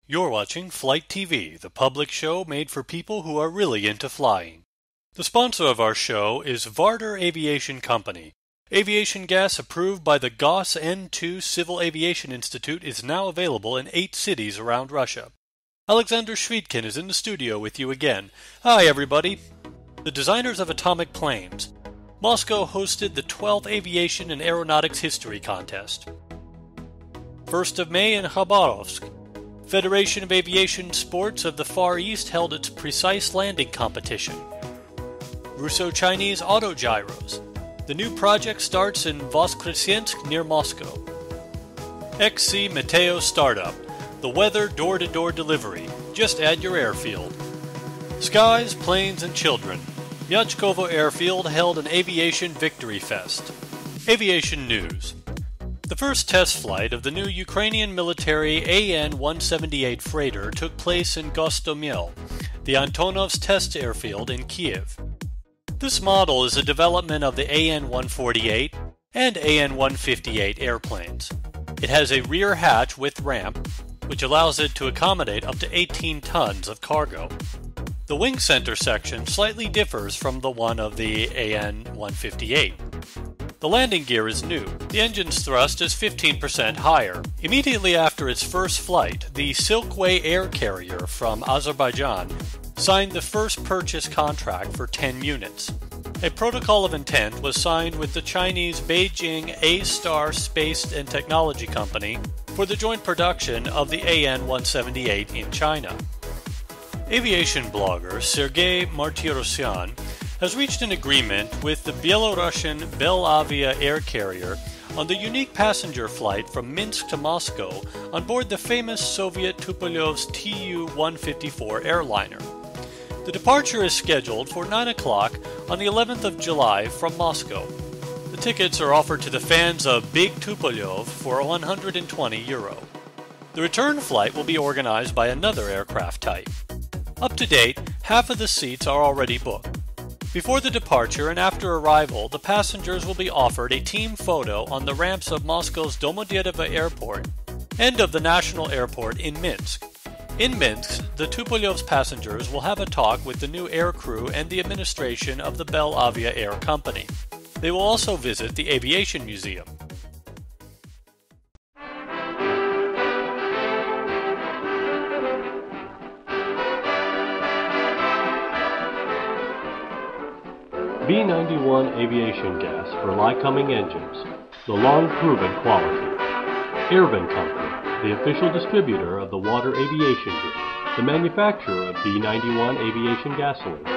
You're watching Flight TV, the public show made for people who are really into flying. The sponsor of our show is Varder Aviation Company. Aviation gas approved by the GOS N2 Civil Aviation Institute is now available in 8 cities around Russia. Alexander Shvitkin is in the studio with you again. Hi, everybody. The designers of atomic planes. Moscow hosted the 12th Aviation and Aeronautics History Contest. 1st of May in Khabarovsk. Federation of Aviation Sports of the Far East held its precise landing competition. Russo-Chinese auto-gyros. The new project starts in Voskresensk near Moscow. XCmeteo startup. The weather door-to-door delivery. Just add your airfield. Skies, planes, and children. Myachkovo airfield held an Aviation Victory Fest. Aviation news. The first test flight of the new Ukrainian military AN-178 freighter took place in Gostomel, the Antonov's test airfield in Kiev. This model is a development of the AN-148 and AN-158 airplanes. It has a rear hatch with ramp, which allows it to accommodate up to 18 tons of cargo. The wing center section slightly differs from the one of the AN-158. The landing gear is new. The engine's thrust is 15% higher. Immediately after its first flight, the Silkway air carrier from Azerbaijan signed the first purchase contract for 10 units. A protocol of intent was signed with the Chinese Beijing A-Star Space and Technology Company for the joint production of the AN-178 in China. Aviation blogger Sergei Martirosyan has reached an agreement with the Belarusian Belavia air carrier on the unique passenger flight from Minsk to Moscow on board the famous Soviet Tupolyov's Tu-154 airliner. The departure is scheduled for 9 o'clock on the 11th of July from Moscow. The tickets are offered to the fans of Big Tupolev for €120. The return flight will be organized by another aircraft type. Up to date, half of the seats are already booked. Before the departure and after arrival, the passengers will be offered a team photo on the ramps of Moscow's Domodedovo Airport and of the National Airport in Minsk. In Minsk, the Tupolev's passengers will have a talk with the new aircrew and the administration of the Belavia Air Company. They will also visit the Aviation Museum. B-91 aviation gas for Lycoming engines, the long-proven quality. Airvin Company, the official distributor of the Water Aviation Group, the manufacturer of B-91 aviation gasoline.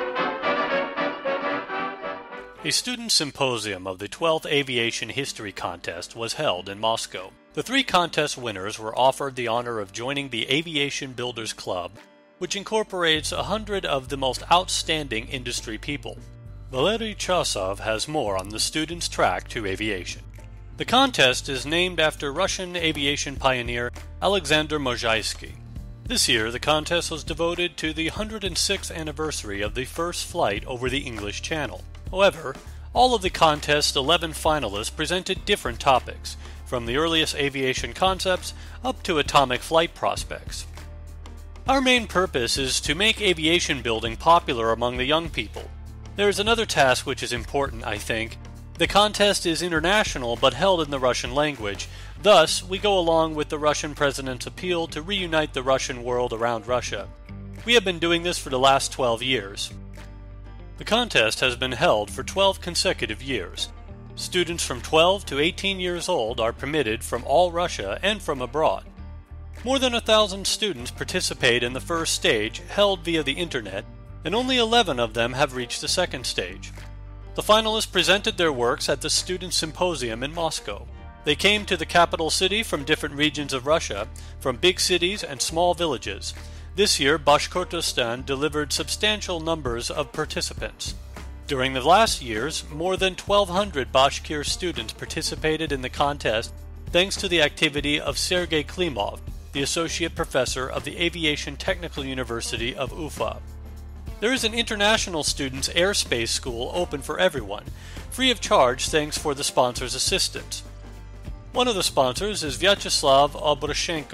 A student symposium of the 12th Aviation History Contest was held in Moscow. The 3 contest winners were offered the honor of joining the Aviation Builders Club, which incorporates 100 of the most outstanding industry people. Valery Chasov has more on the students' track to aviation. The contest is named after Russian aviation pioneer Alexander Mozhaysky. This year, the contest was devoted to the 106th anniversary of the first flight over the English Channel. However, all of the contest's 11 finalists presented different topics, from the earliest aviation concepts up to atomic flight prospects. Our main purpose is to make aviation building popular among the young people. There is another task which is important, I think. The contest is international but held in the Russian language. Thus, we go along with the Russian president's appeal to reunite the Russian world around Russia. We have been doing this for the last 12 years. The contest has been held for 12 consecutive years. Students from 12 to 18 years old are permitted from all Russia and from abroad. More than 1,000 students participate in the first stage, held via the internet, and only 11 of them have reached the second stage. The finalists presented their works at the Student Symposium in Moscow. They came to the capital city from different regions of Russia, from big cities and small villages. This year, Bashkortostan delivered substantial numbers of participants. During the last years, more than 1,200 Bashkir students participated in the contest thanks to the activity of Sergei Klimov, the Associate Professor of the Aviation Technical University of Ufa. There is an international students' airspace school open for everyone, free of charge thanks for the sponsor's assistance. One of the sponsors is Vyacheslav Obrashenko.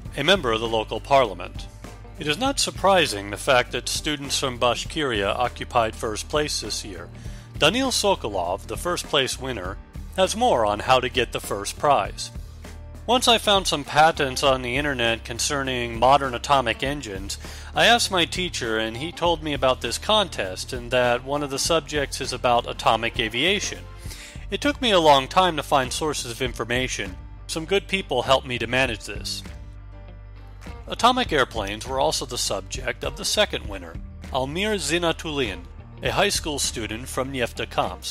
a member of the local parliament. It is not surprising the fact that students from Bashkiria occupied first place this year. Danil Sokolov, the first place winner, has more on how to get the first prize. Once I found some patents on the internet concerning modern atomic engines, I asked my teacher and he told me about this contest and that one of the subjects is about atomic aviation. It took me a long time to find sources of information. Some good people helped me to manage this. Atomic airplanes were also the subject of the second winner, Almir Zinatulin, a high school student from Neftekamsk.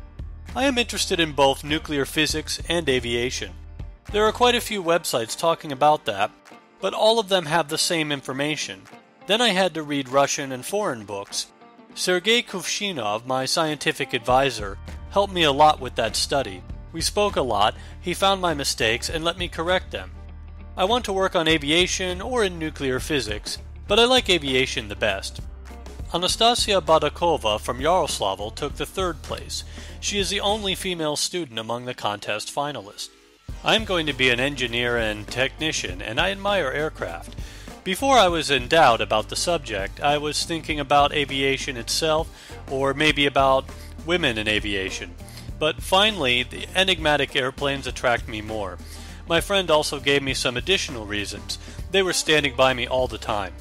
I am interested in both nuclear physics and aviation. There are quite a few websites talking about that, but all of them have the same information. Then I had to read Russian and foreign books. Sergei Kuvshinov, my scientific advisor, helped me a lot with that study. We spoke a lot, he found my mistakes and let me correct them. I want to work on aviation or in nuclear physics, but I like aviation the best. Anastasia Badakova from Yaroslavl took the third place. She is the only female student among the contest finalists. I am going to be an engineer and technician, and I admire aircraft. Before I was in doubt about the subject, I was thinking about aviation itself, or maybe about women in aviation. But finally, the enigmatic airplanes attract me more. My friend also gave me some additional reasons. They were standing by me all the time.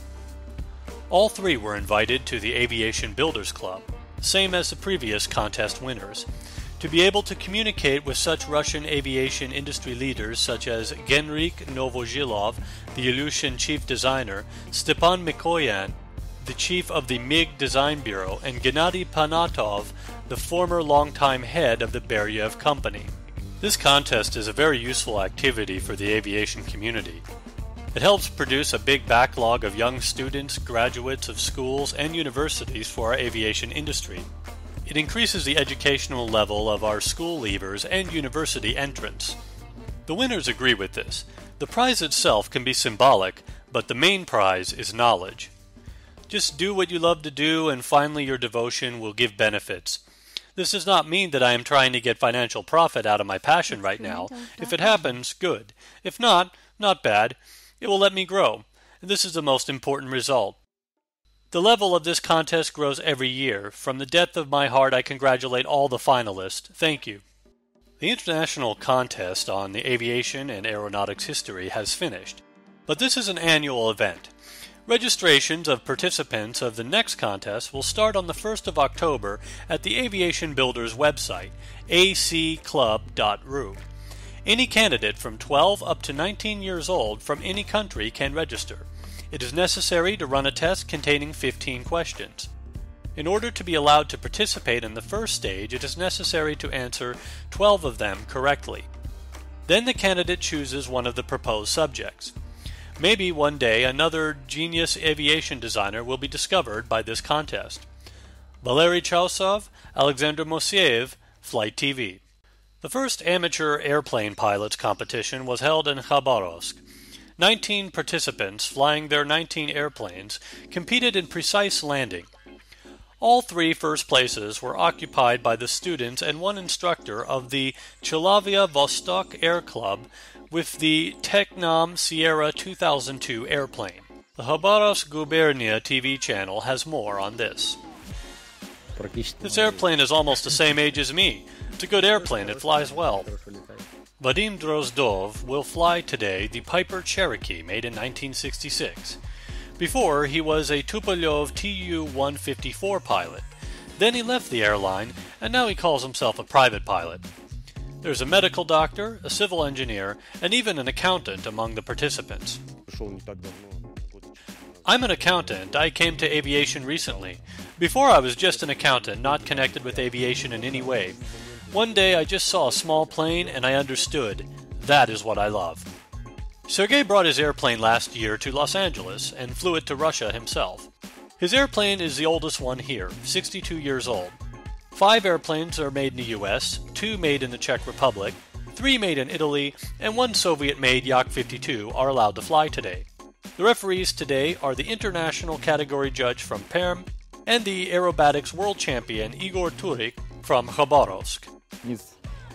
All three were invited to the Aviation Builders Club, same as the previous contest winners. To be able to communicate with such Russian aviation industry leaders such as Genrik Novozhilov, the Ilyushin chief designer, Stepan Mikoyan, the chief of the MiG Design Bureau, and Gennady Panatov, the former longtime head of the Beriev Company. This contest is a very useful activity for the aviation community. It helps produce a big backlog of young students, graduates of schools and universities for our aviation industry. It increases the educational level of our school leavers and university entrants. The winners agree with this. The prize itself can be symbolic, but the main prize is knowledge. Just do what you love to do and finally your devotion will give benefits. This does not mean that I am trying to get financial profit out of my passion right now. If it happens, good. If not, not bad. It will let me grow. This is the most important result. The level of this contest grows every year. From the depth of my heart, I congratulate all the finalists. Thank you. The international contest on the aviation and aeronautics history has finished, but this is an annual event. Registrations of participants of the next contest will start on the 1st of October at the Aviation Builders website, acclub.ru. Any candidate from 12 up to 19 years old from any country can register. It is necessary to run a test containing 15 questions. In order to be allowed to participate in the first stage, it is necessary to answer 12 of them correctly. Then the candidate chooses one of the proposed subjects. Maybe one day another genius aviation designer will be discovered by this contest. Valery Chausov, Alexander Mosiev, Flight TV. The first amateur airplane pilots competition was held in Khabarovsk. 19 participants flying their 19 airplanes competed in precise landing. All three first places were occupied by the students and one instructor of the Chilavia Vostok Air Club with the Technam Sierra 2002 airplane. The Khabarovsk Gubernia TV channel has more on this. This airplane is almost the same age as me. It's a good airplane, it flies well. Vadim Drozdov will fly today the Piper Cherokee made in 1966. Before, he was a Tupolev Tu-154 pilot. Then he left the airline, and now he calls himself a private pilot. There's a medical doctor, a civil engineer, and even an accountant among the participants. I'm an accountant. I came to aviation recently. Before I was just an accountant, not connected with aviation in any way. One day I just saw a small plane and I understood. That is what I love. Sergei brought his airplane last year to Los Angeles and flew it to Russia himself. His airplane is the oldest one here, 62 years old. 5 airplanes are made in the US, 2 made in the Czech Republic, 3 made in Italy, and 1 Soviet-made Yak-52 are allowed to fly today. The referees today are the international category judge from Perm and the aerobatics world champion Igor Turik from Khabarovsk.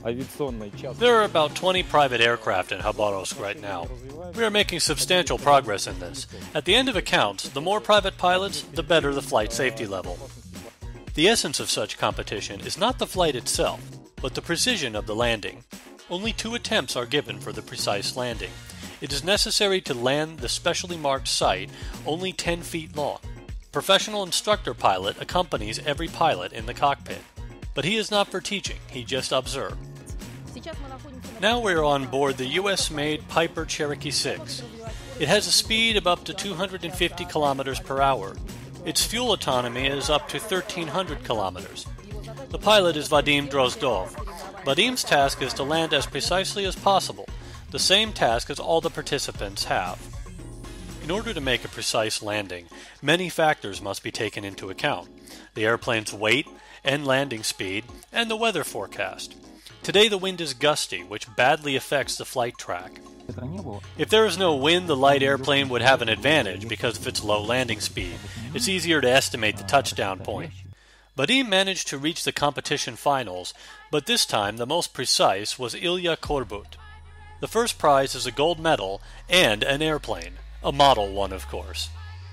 There are about 20 private aircraft in Khabarovsk right now. We are making substantial progress in this. At the end of accounts, the more private pilots, the better the flight safety level. The essence of such competition is not the flight itself, but the precision of the landing. Only 2 attempts are given for the precise landing. It is necessary to land the specially marked site only 10 feet long. Professional instructor pilot accompanies every pilot in the cockpit. But he is not for teaching, he just observes. Now we are on board the US-made Piper Cherokee 6. It has a speed of up to 250 kilometers per hour. Its fuel autonomy is up to 1,300 kilometers. The pilot is Vadim Drozdov. Vadim's task is to land as precisely as possible, the same task as all the participants have. In order to make a precise landing, many factors must be taken into account: the airplane's weight and landing speed, and the weather forecast. Today the wind is gusty, which badly affects the flight track. If there is no wind, the light airplane would have an advantage because of its low landing speed. It's easier to estimate the touchdown point. Vadim managed to reach the competition finals, but this time the most precise was Ilya Korbut. The first prize is a gold medal and an airplane, a model one of course.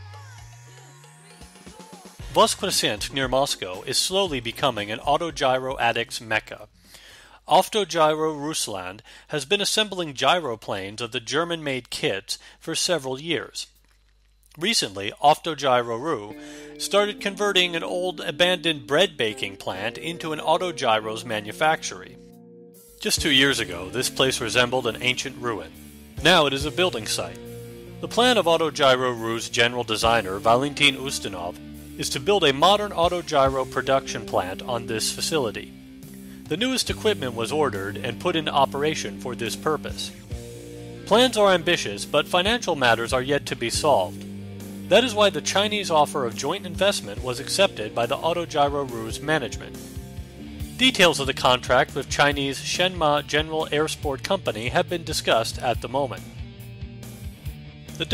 Voskresensk near Moscow is slowly becoming an auto-gyro addict's mecca. Auto-gyro Rusland has been assembling gyroplanes of the German-made kits for several years. Recently, auto-gyro Ru started converting an old abandoned bread baking plant into an auto-gyros manufactory. Just 2 years ago, this place resembled an ancient ruin. Now it is a building site. The plan of auto-gyro Ru's general designer, Valentin Ustinov, is to build a modern auto-gyro production plant on this facility. The newest equipment was ordered and put into operation for this purpose. Plans are ambitious, but financial matters are yet to be solved. That is why the Chinese offer of joint investment was accepted by the auto-gyro Ru's management. Details of the contract with Chinese Shenma General Airsport Company have been discussed at the moment. The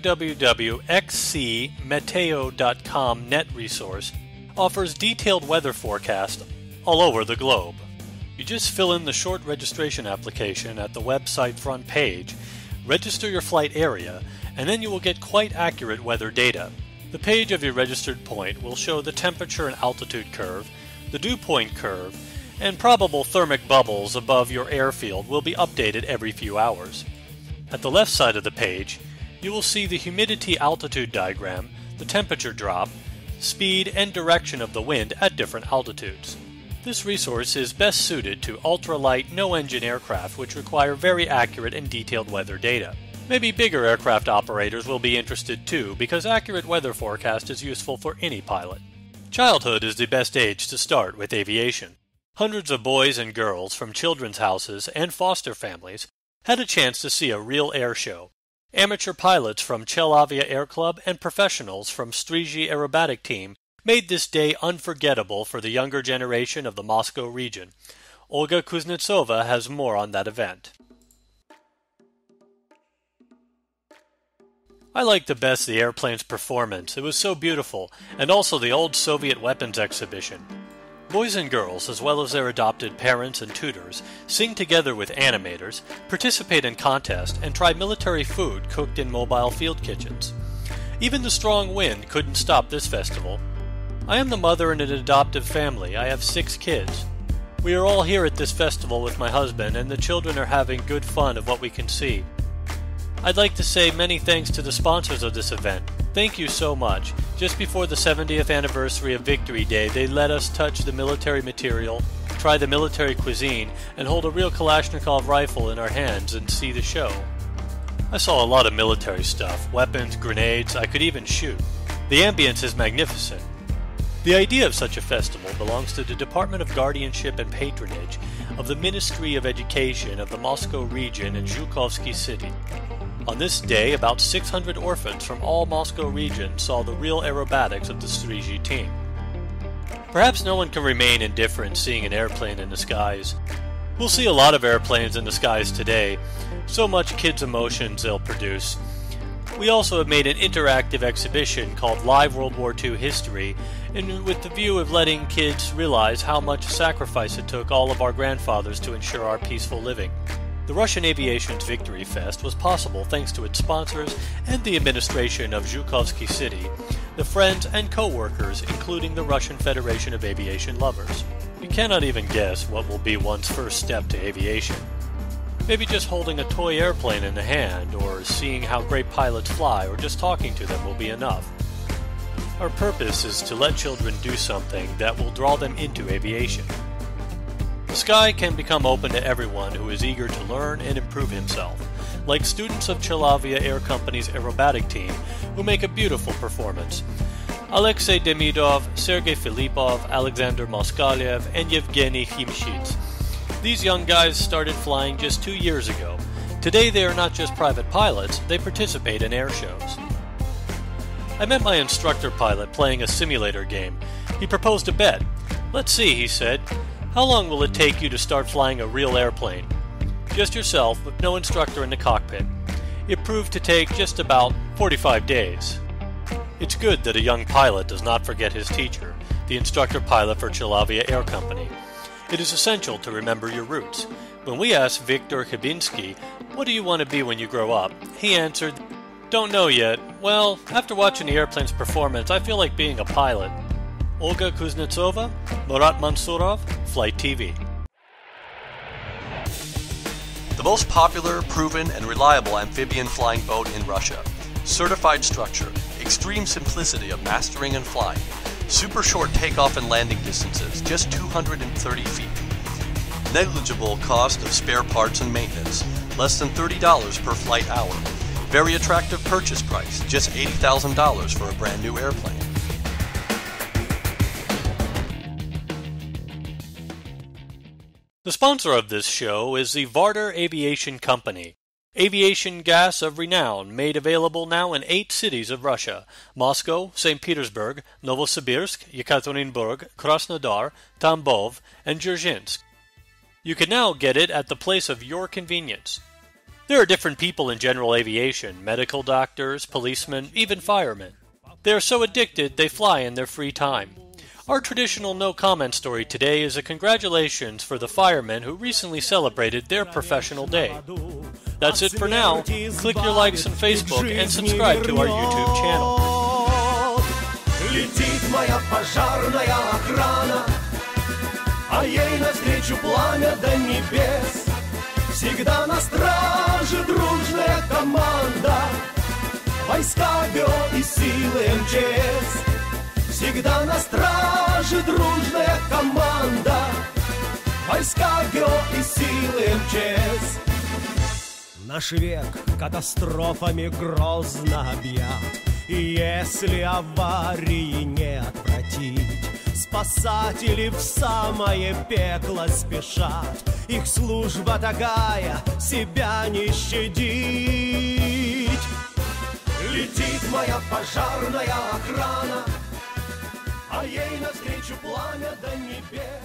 www.XCmeteo.com net resource offers detailed weather forecasts all over the globe. You just fill in the short registration application at the website front page, register your flight area, and then you will get quite accurate weather data. The page of your registered point will show the temperature and altitude curve, the dew point curve, and probable thermic bubbles above your airfield will be updated every few hours. At the left side of the page, you will see the humidity altitude diagram, the temperature drop, speed and direction of the wind at different altitudes. This resource is best suited to ultralight, no-engine aircraft which require very accurate and detailed weather data. Maybe bigger aircraft operators will be interested too, because accurate weather forecast is useful for any pilot. Childhood is the best age to start with aviation. Hundreds of boys and girls from children's houses and foster families had a chance to see a real air show. Amateur pilots from Chelavia Air Club and professionals from Striji Aerobatic Team made this day unforgettable for the younger generation of the Moscow region. Olga Kuznetsova has more on that event. I liked the best the airplane's performance. It was so beautiful, and also the old Soviet weapons exhibition. Boys and girls, as well as their adopted parents and tutors, sing together with animators, participate in contests, and try military food cooked in mobile field kitchens. Even the strong wind couldn't stop this festival. I am the mother in an adoptive family. I have 6 kids. We are all here at this festival with my husband, and the children are having good fun of what we can see. I'd like to say many thanks to the sponsors of this event. Thank you so much. Just before the 70th anniversary of Victory Day, they let us touch the military material, try the military cuisine, and hold a real Kalashnikov rifle in our hands and see the show. I saw a lot of military stuff, weapons, grenades, I could even shoot. The ambience is magnificent. The idea of such a festival belongs to the Department of Guardianship and Patronage of the Ministry of Education of the Moscow region and Zhukovsky city. On this day, about 600 orphans from all Moscow region saw the real aerobatics of the Striji team. Perhaps no one can remain indifferent seeing an airplane in the skies. We'll see a lot of airplanes in the skies today, so much kids' emotions they'll produce. We also have made an interactive exhibition called Live World War II History and with the view of letting kids realize how much sacrifice it took all of our grandfathers to ensure our peaceful living. The Russian Aviation's Victory Fest was possible thanks to its sponsors and the administration of Zhukovsky City, the friends and co-workers, including the Russian Federation of Aviation Lovers. You cannot even guess what will be one's first step to aviation. Maybe just holding a toy airplane in the hand, or seeing how great pilots fly, or just talking to them will be enough. Our purpose is to let children do something that will draw them into aviation. The sky can become open to everyone who is eager to learn and improve himself, like students of Chelavia Air Company's aerobatic team, who make a beautiful performance. Alexei Demidov, Sergei Filipov, Alexander Moskalyev, and Yevgeny Khimshits. These young guys started flying just 2 years ago. Today they are not just private pilots, they participate in air shows. I met my instructor pilot playing a simulator game. He proposed a bet. "Let's see," he said. "How long will it take you to start flying a real airplane?" Just yourself, with no instructor in the cockpit. It proved to take just about 45 days. It's good that a young pilot does not forget his teacher, the instructor pilot for Chelavia Air Company. It is essential to remember your roots. When we asked Viktor Khabinsky, "What do you want to be when you grow up?" he answered, "Don't know yet. Well, after watching the airplane's performance, I feel like being a pilot." Olga Kuznetsova, Murat Mansurov, Flight TV. The most popular, proven, and reliable amphibian flying boat in Russia. Certified structure, extreme simplicity of mastering and flying, super short takeoff and landing distances, just 230 feet. Negligible cost of spare parts and maintenance, less than $30 per flight hour. Very attractive purchase price, just $80,000 for a brand new airplane. The sponsor of this show is the Varder Aviation Company. Aviation gas of renown, made available now in 8 cities of Russia: Moscow, St. Petersburg, Novosibirsk, Yekaterinburg, Krasnodar, Tambov, and Dzerzhinsk. You can now get it at the place of your convenience. There are different people in general aviation: medical doctors, policemen, even firemen. They are so addicted they fly in their free time. Our traditional no-comment story today is a congratulations for the firemen who recently celebrated their professional day. That's it for now. Click your likes on Facebook and subscribe to our YouTube channel. Летит моя пожарная охрана, а ей навстречу пламя до небес. Всегда на страже дружная команда, войска ГО и силы МЧС. Всегда на страже дружная команда, войска ГО и силы МЧС. Наш век катастрофами грозно объят, и если аварии не отвратить, спасатели в самое пекло спешат. Их служба такая, себя не щадить. Летит моя пожарная охрана, а ей навстречу пламя до небес.